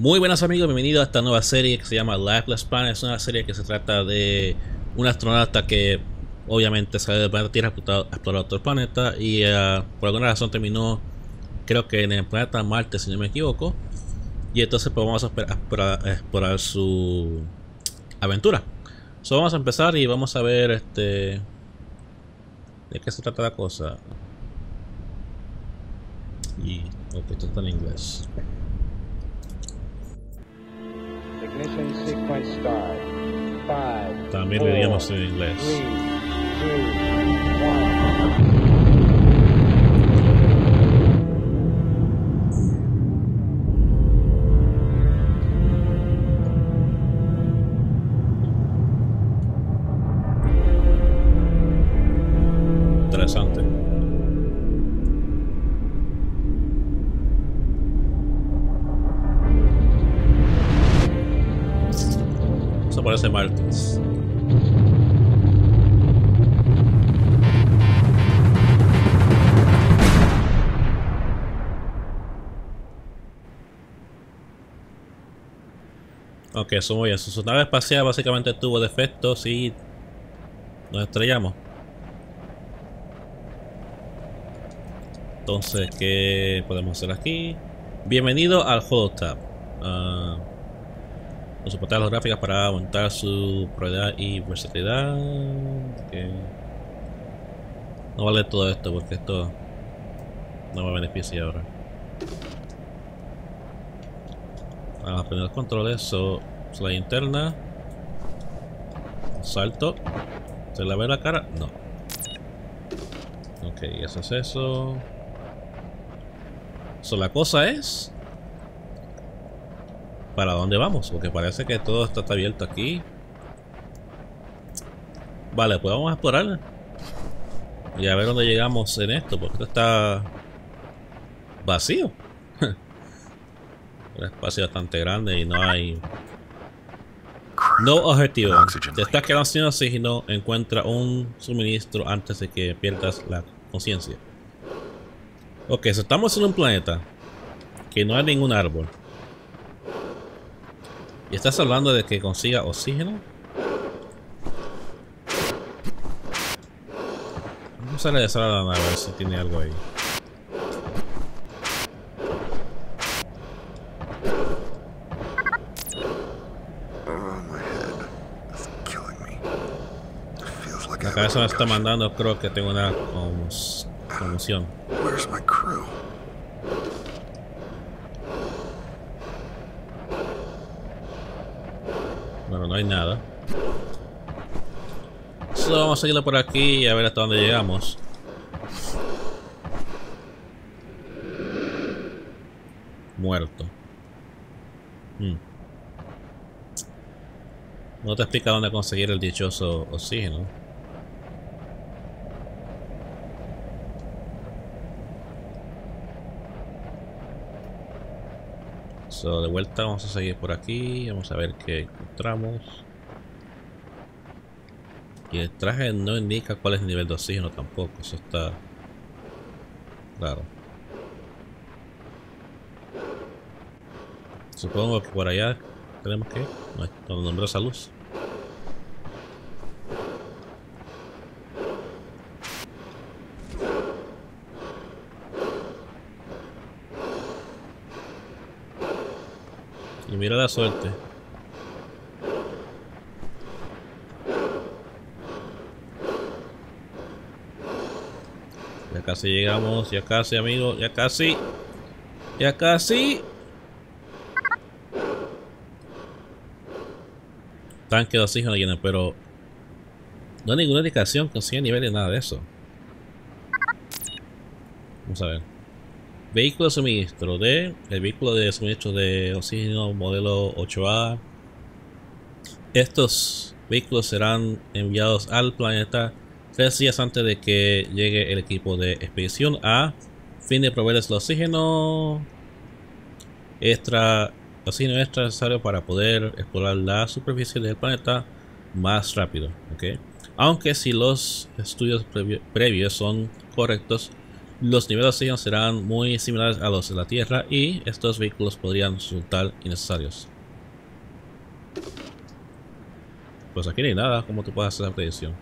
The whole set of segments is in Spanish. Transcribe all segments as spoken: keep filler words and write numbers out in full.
Muy buenas amigos, bienvenidos a esta nueva serie que se llama Lifeless Planet. Es una serie que se trata de un astronauta que obviamente sale del planeta Tierra a explorar otro planeta y uh, por alguna razón terminó, creo que en el planeta Marte, si no me equivoco. Y entonces pues vamos a explorar, a explorar su aventura. So, vamos a empezar y vamos a ver este de qué se trata la cosa. Y ok, esto está en inglés. Ignition sequence start. Five, También four, veríamos en inglés. three, two, one. Interesante. Eso parece martes. Ok, eso muy bien. Su nave espacial básicamente tuvo defectos y nos estrellamos. Entonces, ¿qué podemos hacer aquí? Bienvenido al Holotab. Uh, Nos soportar las gráficas para aumentar su probabilidad y versatilidad. Okay. No vale todo esto porque esto no me beneficia ahora. Vamos a aprender los controles. So, slide interna. Salto. ¿Se la ve la cara? No. Ok, eso es eso. So, la cosa es ¿para dónde vamos? Porque parece que todo está abierto aquí. Vale, pues vamos a explorar y a ver dónde llegamos en esto, porque esto está vacío. Un espacio bastante grande y no hay no objetivo. Te estás quedando sin oxígeno. Encuentra un suministro antes de que pierdas la conciencia. Ok, so estamos en un planeta que no hay ningún árbol. ¿Y estás hablando de que consiga oxígeno? Vamos a regresar a la nave a ver si tiene algo ahí. La cabeza me está mandando, creo que tengo una conmoción. Bueno, no hay nada. Solo vamos a seguirlo por aquí y a ver hasta dónde llegamos. Muerto. Hmm. No te explica dónde conseguir el dichoso oxígeno. So, de vuelta vamos a seguir por aquí. Vamos a ver qué encontramos. Y el traje no indica cuál es el nivel de oxígeno tampoco. Eso está claro. Supongo que por allá tenemos que ir. No, donde nombró esa luz. Y mira la suerte. Ya casi llegamos, ya casi amigos, ya casi. Ya casi. Tanque de oxígeno lleno, pero no hay ninguna indicación que consiga nivel de nada de eso. Vamos a ver. Vehículo de suministro de el vehículo de suministro de oxígeno modelo ocho A. Estos vehículos serán enviados al planeta tres días antes de que llegue el equipo de expedición a fin de proveerles el oxígeno extra, oxígeno extra necesario para poder explorar la superficie del planeta más rápido. ¿Okay? Aunque si los estudios previ previos son correctos, Los niveles de oxígeno serán muy similares a los de la Tierra y estos vehículos podrían resultar innecesarios. Pues aquí no hay nada, ¿cómo tú puedes hacer la predicción?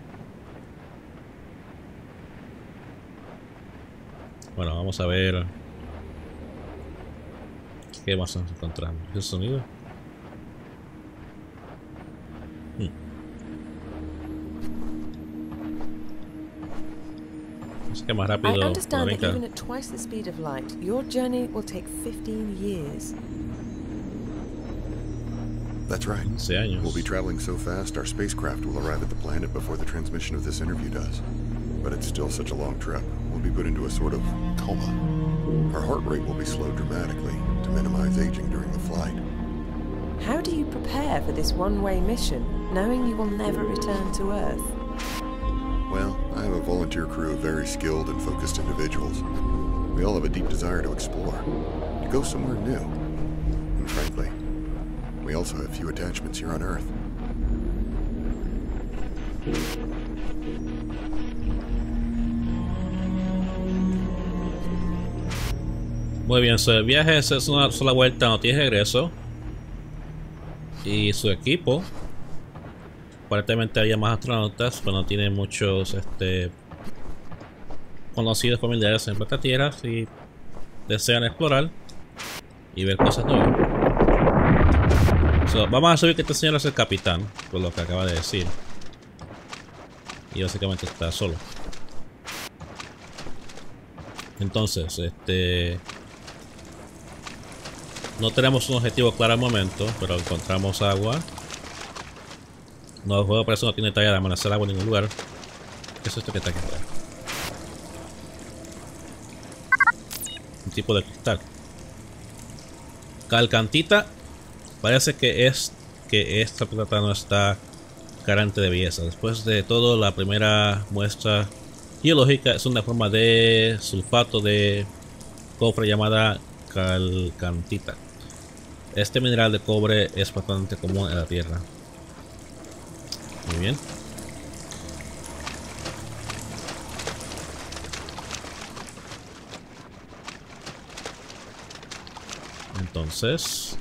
Bueno, vamos a ver qué más nos encontramos. ¿Ese sonido? Hmm. Es que más rápido. I understand that venga. even at twice the speed of light, your journey will take fifteen years. That's right. quince años. We'll be traveling so fast, our spacecraft will arrive at the planet before the transmission of this interview does. But it's still such a long trip. We'll be put into a sort of coma. Our heart rate will be slowed dramatically to minimize aging during the flight. How do you prepare for this one-way mission, knowing you will never return to Earth? Well, I have a volunteer crew of very skilled and focused individuals. We all have a deep desire to explore, to go somewhere new. And frankly, we also have few attachments here on Earth. Muy bien, so el viaje es una sola vuelta, no tiene regreso. Y su equipo, aparentemente había más astronautas, pero no tiene muchos este, conocidos familiares en la Tierra si desean explorar y ver cosas nuevas. So, vamos a subir que este señor es el capitán, por lo que acaba de decir. Y básicamente está solo. Entonces, este... no tenemos un objetivo claro al momento, pero encontramos agua. No, el juego parece que no tiene talla de amanecer agua en ningún lugar. ¿Qué es esto que está aquí afuera? Un tipo de cristal. Calcantita. Parece que es que esta plata no está carente de belleza. Después de todo, la primera muestra geológica es una forma de sulfato de cobre llamada calcantita. Este mineral de cobre es bastante común en la Tierra. Muy bien. Entonces,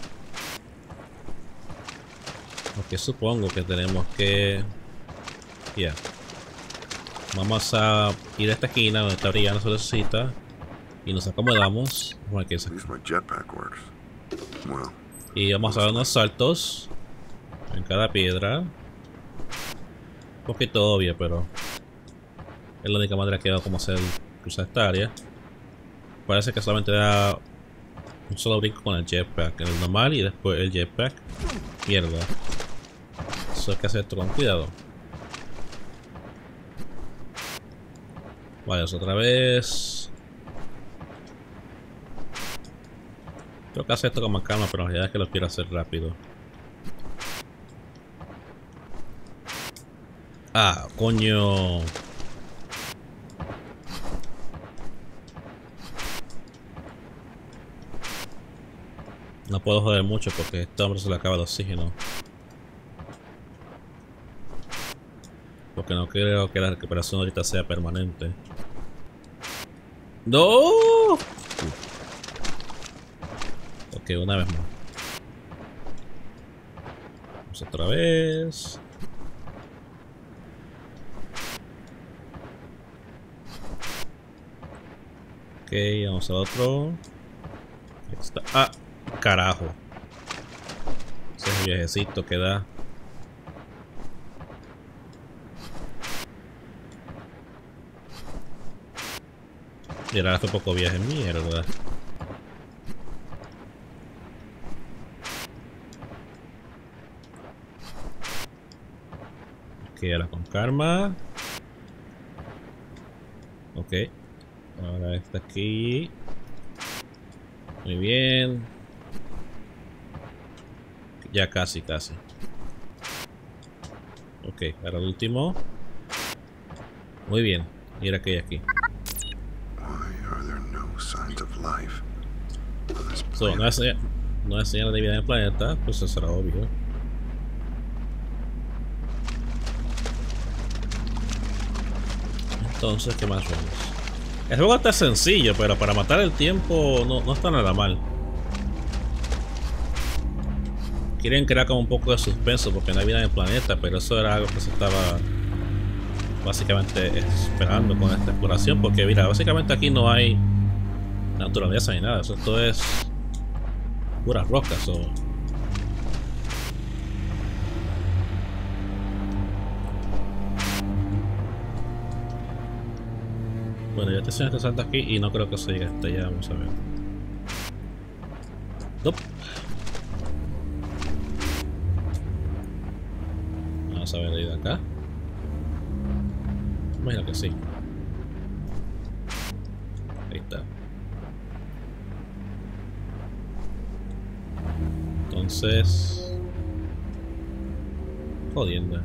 ok, supongo que tenemos que... Ya. Yeah. Vamos a ir a esta esquina donde está brillando su lucecita y nos acomodamos. Vamos a ver qué es aquí. At least my jetpack works. Well, Y vamos a dar unos saltos en cada piedra. Un poquito obvio, pero es la única manera que va como hacer cruzar esta área. Parece que solamente da un solo brinco con el jetpack, el normal y después el jetpack. Mierda. Eso hay que hacer esto con cuidado. Vayas otra vez. Tengo que hacer esto con más calma, pero en realidad es que lo quiero hacer rápido. Ah, coño. No puedo joder mucho porque a este hombre se le acaba el oxígeno. Porque no creo que la recuperación ahorita sea permanente. ¡No! Ok, una vez más. Vamos otra vez. Ok, vamos a otro. Ahí está. Ah, carajo. Ese es el viajecito que da. Y ahora hace poco viaje, mierda. Ok, ahora con karma. Ok. Ahora está aquí. Muy bien. Ya casi, casi. Ok, ahora el último. Muy bien. Mira que hay aquí. So, no es, no es señal de vida en el planeta, pues eso será obvio. Entonces, ¿qué más vemos? El juego está sencillo, pero para matar el tiempo no, no está nada mal. Quieren crear como un poco de suspenso porque no hay vida en el planeta, pero eso era algo que se estaba básicamente esperando con esta exploración, porque mira, básicamente aquí no hay naturaleza ni nada, eso esto es puras rocas. O... Bueno, ya te enseño este salto aquí y no creo que se llegue hasta allá, vamos a ver. Top. Vamos a ver ahí de acá. Imagino que sí. Ahí está. Entonces... Jodiendo.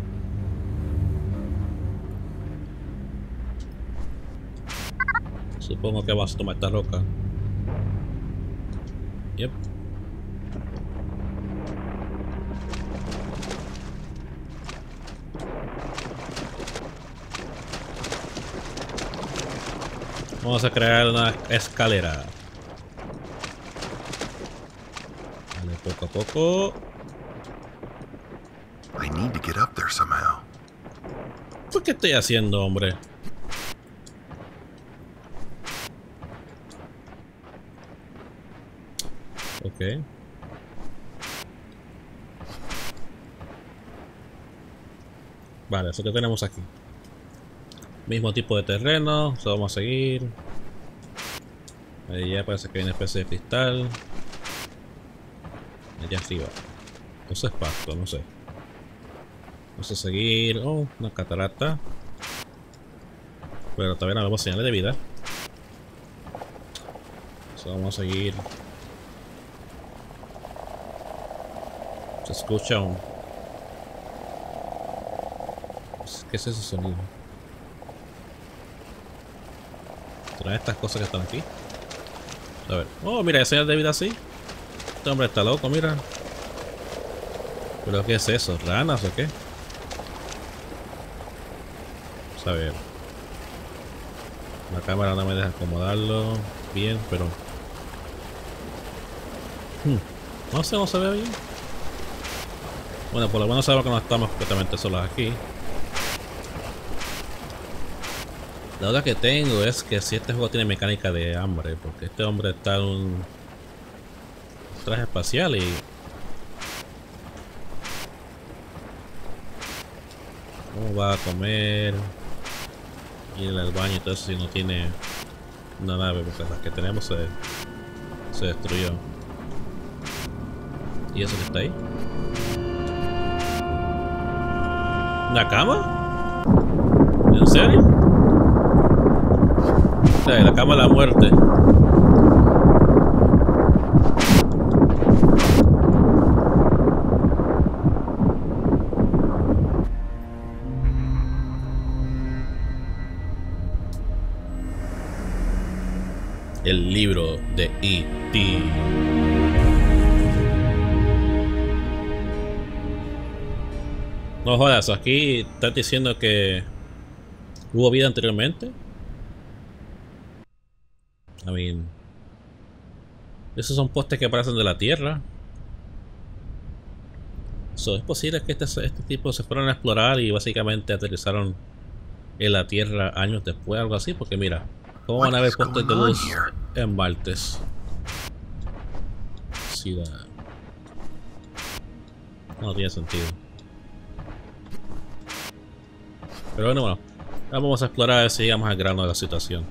Supongo que vas a tomar esta roca. Yep. Vamos a crear una escalera. Vale, poco a poco. I need to get up there somehow. ¿Por qué estoy haciendo, hombre? Ok. Vale, eso que tenemos aquí. Mismo tipo de terreno, eso vamos a seguir. Ahí ya parece que hay una especie de cristal. Allá arriba. Eso es pasto, no sé. Vamos a seguir. Oh, una catarata. Pero todavía no vemos señales de vida. Eso vamos a seguir. Se escucha un... ¿Qué es ese sonido? ¿Serán estas cosas que están aquí? A ver. Oh, mira, hay señal de vida así. Este hombre está loco, mira. ¿Pero qué es eso? ¿Ranas o qué? Vamos a ver. La cámara no me deja acomodarlo bien, pero... Hmm. No sé, no se ve bien. Bueno, por lo menos sabemos que no estamos completamente solos aquí. La duda que tengo es que si este juego tiene mecánica de hambre, porque este hombre está en un traje espacial y... ¿Cómo va a comer? Ir al baño y todo eso si no tiene una nave, porque la que tenemos se, se destruyó. ¿Y eso que está ahí? ¿Una cama? ¿En serio? O sea, la cama de la muerte. El libro de E T No jodas, aquí estás diciendo que hubo vida anteriormente. I mean, esos son postes que aparecen de la Tierra. So, es posible que este, este tipo se fueron a explorar y básicamente aterrizaron en la Tierra años después, algo así, porque mira, ¿cómo van a haber postes de luz en Martes? Sí, da... no tiene sentido. Pero bueno, bueno, vamos a explorar a ver si llegamos al grano de la situación.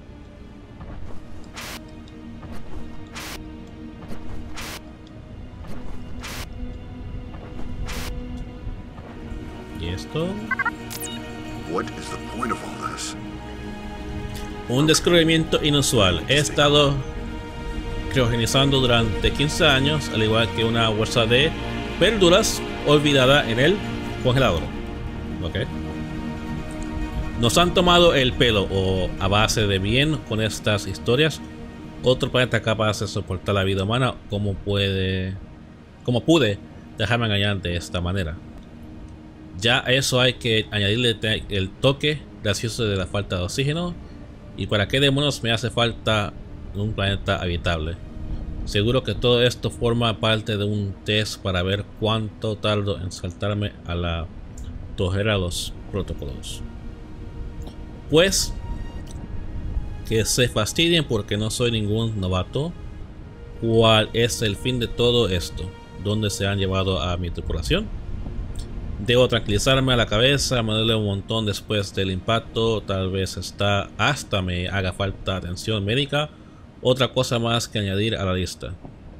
¿Y esto? What is the point of all this? Un descubrimiento inusual. He estado criogenizando durante quince años, al igual que una bolsa de verduras olvidada en el congelador. Ok. Nos han tomado el pelo o a base de bien con estas historias. Otro planeta capaz de soportar la vida humana. ¿Cómo puede, cómo pude dejarme engañar de esta manera? Ya a eso hay que añadirle el toque gracioso de la falta de oxígeno ¿Y para qué demonios me hace falta un planeta habitable? Seguro que todo esto forma parte de un test para ver cuánto tardo en saltarme a la tojera los protocolos. Pues que se fastidien porque no soy ningún novato. ¿Cuál es el fin de todo esto? ¿Dónde se han llevado a mi tripulación? Debo tranquilizarme a la cabeza, me duele un montón después del impacto, tal vez está, hasta me haga falta atención médica. Otra cosa más que añadir a la lista.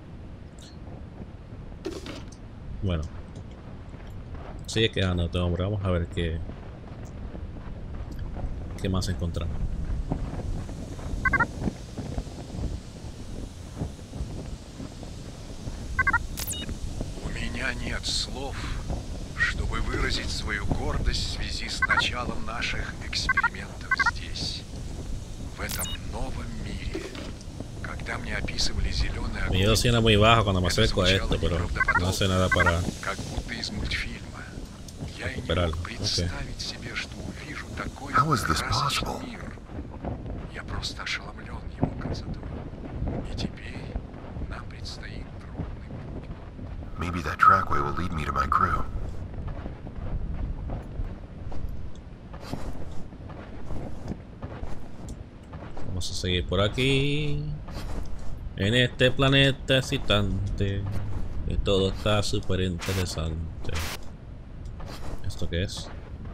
Bueno, sigue quedándote, hombre. Vamos a ver qué, qué más encontramos. У меня нет слов, чтобы выразить свою гордость в связи с началом наших экспериментов здесь, в этом новом мире. Когда мне описывали зеленый огонь, mi dedo suena muy bajo cuando me acerco a esto, pero no hace nada para как будто из мультфильма. Я и не recuperarlo. мог представить себе, что увижу такой How is this красочный possible? мир. Я просто ошеломлен его красотой. И теперь нам предстоит трудный путь. Maybe that trackway will lead me to my crew. Vamos a seguir por aquí. En este planeta excitante. Que todo está súper interesante. ¿Esto qué es?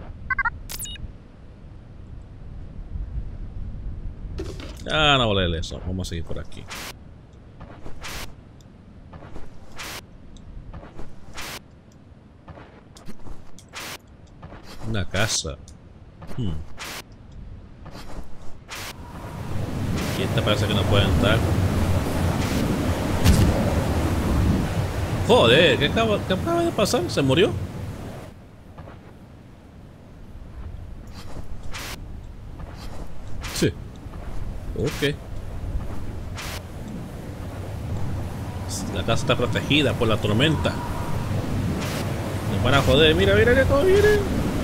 Ah, no vale eso. Vamos a seguir por aquí. Una casa. Hmm. Y esta parece que no puede entrar. Joder, ¿qué acaba, qué acaba de pasar? ¿Se murió? Sí. Ok. La casa está protegida por la tormenta. Nos van a joder. Mira, mira, mira todo viene.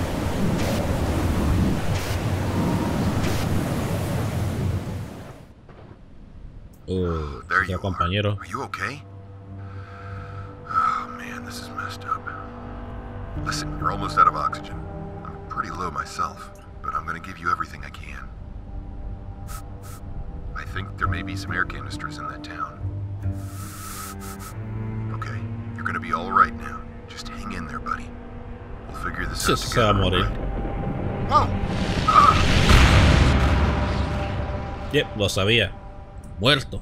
Oh, There you ya, compañero. are. Are you okay? Oh man, this is messed up. Listen, you're almost out of oxygen. I'm pretty low myself, but I'm gonna give you everything I can. I think there may be some air canisters in that town. Okay, you're gonna be all right now. Just hang in there, buddy. We'll figure this out Se va a together. morir. all right? Yep, lo sabía. Muerto.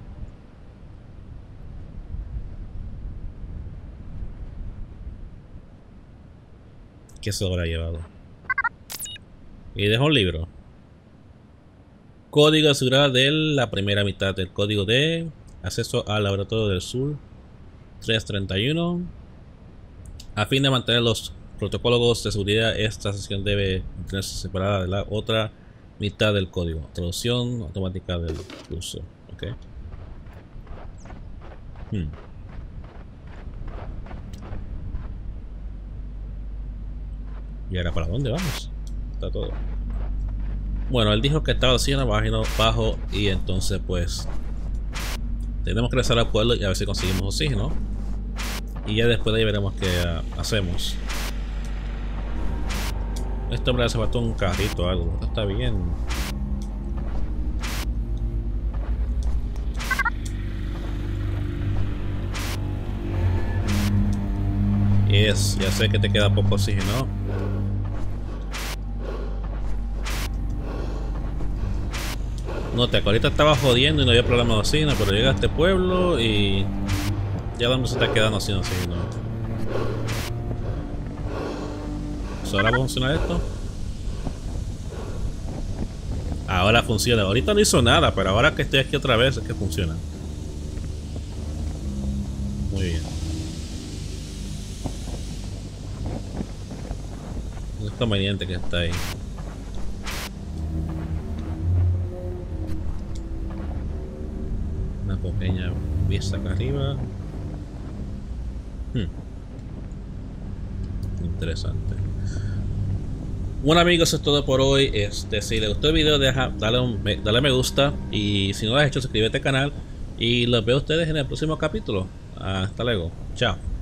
¿Qué se habrá llevado? Y dejó un libro. Código de seguridad de la primera mitad del código de acceso al laboratorio del sur trescientos treinta y uno. A fin de mantener los protocolos de seguridad, esta sesión debe mantenerse separada de la otra mitad del código. Traducción automática del curso. Ok. Hmm. ¿Y ahora para dónde vamos? Está todo. Bueno, él dijo que estaba el oxígeno bajo, bajo y entonces pues tenemos que regresar al pueblo y a ver si conseguimos oxígeno. Y ya después de ahí veremos qué uh, hacemos. Este hombre se faltó un carrito o algo. Está bien. Yes, ya sé que te queda poco oxígeno. No te ahorita estaba jodiendo y no había problema de oxígeno, pero llega a este pueblo y ya donde se está quedando sin oxígeno. ¿Ahora va a funcionar esto? Ahora funciona. Ahorita no hizo nada, pero ahora que estoy aquí otra vez es que funciona. Muy bien. Es conveniente que está ahí. Una pequeña vista acá arriba. Hmm. Interesante. Bueno amigos, eso es todo por hoy. Este, si les gustó el video, deja, dale, un, dale me gusta. Y si no lo has hecho, suscríbete al canal. Y los veo a ustedes en el próximo capítulo. Hasta luego. Chao.